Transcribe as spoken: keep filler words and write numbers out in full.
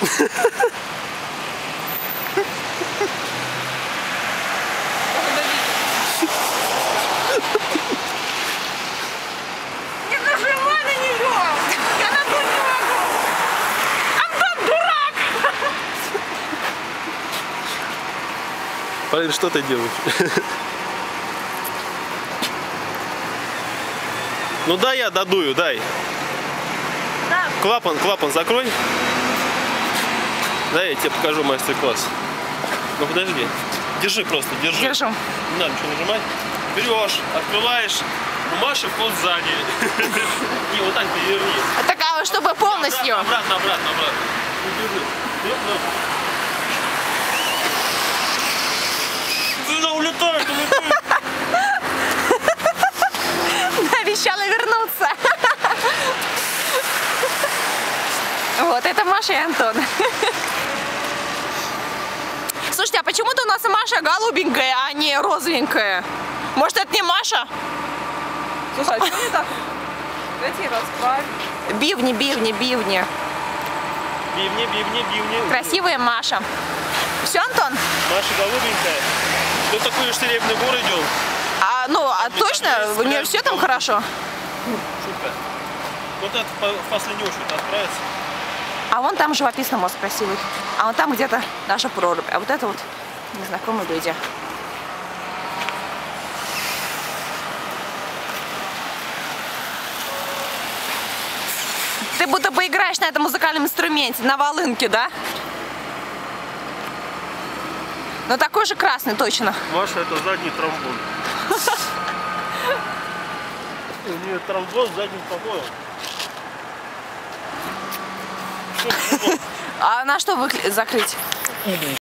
Не нажимай на нее! Я на ту не могу! Антон, дурак! Полин, что ты делаешь? Ну дай я додую, дай. Да. Клапан, клапан закрой. Дай я тебе покажу мастер-класс. Ну подожди. Держи просто, держи. Держу. Не надо ничего нажимать. Берешь, открываешь. У Маши вход сзади. Не, вот так переверни. Такая, чтобы полностью. Обратно, обратно, обратно. Держи. Улетает, улетает. Обещала вернуться. Вот, это Маша и Антон. Слушайте, а почему-то у нас и Маша голубенькая, а не розовенькая. Может, это не Маша? Слушай, а что не так? Эти расправь. Бивни, бивни, бивни. Бивни, бивни, бивни. Красивая Маша. Все, Антон? Маша голубенькая. Кто такой Серебряный Бор идем? А, ну, а точно? У нее все там хорошо? Шутка. Вот это в последнюю очередь отправится. А вон там живописный мост красивый. А вон там где-то наша прорубь. А вот это вот незнакомые люди. Ты будто бы играешь на этом музыкальном инструменте, на волынке, да? Но такой же красный, точно. Маша, это задний тромбон. У нее тромбон с задним побоем. А на что выкли- закрыть?